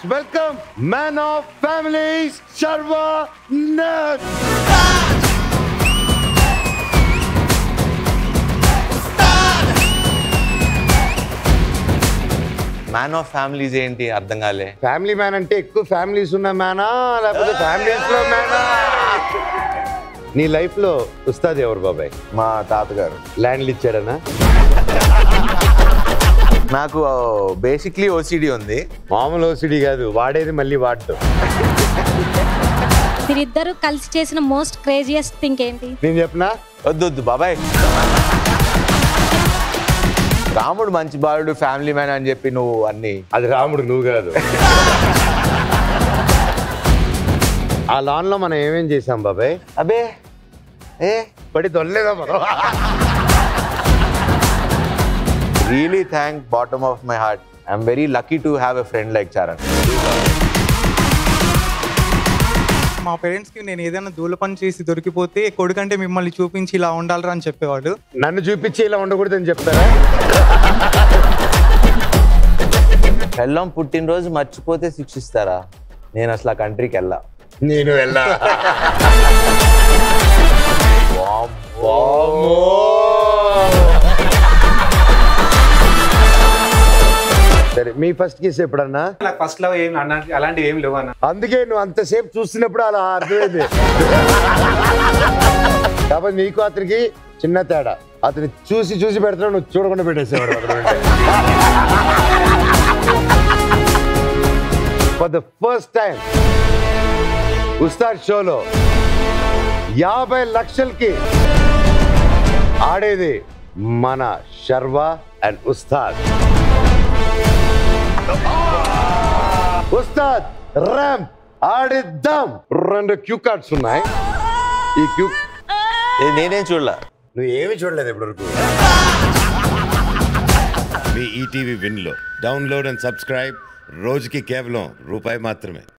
welcome man of families, Sharwanand. Man of families ఏంటి అర్థం కాలే. ఫ్యామిలీ మ్యాన్ అంటే ఎక్కువ ఫ్యామిలీస్ ఉన్న మ్యానా లేకపోతే ఫ్యామిలీస్ లో మ్యానా? నీ లైఫ్ లో ఉస్తాద్ ఎవరు బాబాయ్? మా తాతగారు. ల్యాండ్లు ఇచ్చాడనా? నాకు బేసిక్లీ ఓసిడి ఉంది. మామూలు ఓసిడి కాదు, వాడేది మళ్ళీ వాడటం. మీరిద్దరు కలిసి చేసిన మోస్ట్ క్రేజియస్ట్ థింగ్ ఏంటి? నేను చెప్పనా? వద్దు బాబాయ్. రాముడు మంచి బాలుడు, ఫ్యామిలీ మ్యాన్ అని చెప్పి నువ్వు అన్ని. అది రాముడు, నువ్వు కాదు. ఆ లాన్ లో మనం ఏమేం చేసాం బాబాయ్? అబే పడి దొరలేదా మనం? Really thank bottom of my heart. I'm very lucky to have a friend like Charan. మా పేరెంట్స్కి నేను ఏదైనా దూల పని చేసి దొరికిపోతే కొడుకంటే మిమ్మల్ని చూపించి ఇలా ఉండాలరా అని చెప్పేవాడు. నన్ను చూపించి ఇలా ఉండకూడదని చెప్తారా? పెళ్ళం పుట్టినరోజు మర్చిపోతే శిక్షిస్తారా? నేను అసలు ఆ కంట్రీకి వెళ్ళా. నేను వెళ్ళా. సరే, మీ ఫస్ట్ కేసు ఎప్పుడన్నా? నాకు ఫస్ట్ లో ఏం అలాంటివి ఏం లేవు అన్న. అందుకే నువ్వు అంతసేపు చూస్తున్నప్పుడు అలా అర్థమైంది. కాబట్టి నీకు అతనికి చిన్న తేడా. అతను చూసి చూసి పెడతాడు, నువ్వు చూడకుండా పెట్టేసేవాడు. For the first time Ustaad షోలో 50 లక్షలకి ఆడేది మన శర్వా అండ్ ఉస్తాద్. ఉస్తాద్ ర్యాంప్ ఆడిద్దాం. 2 క్యూ కార్డ్స్ ఉన్నాయి. ఈ క్యూ నేనేం చూడలా. నువ్వు ఏమి చూడలేదు ఇప్పటివరకు. మీ ఈటీవీ విన్లో డౌన్లోడ్ అండ్ సబ్స్క్రైబ్. రోజుకి కేవలం ₹1 మాత్రమే.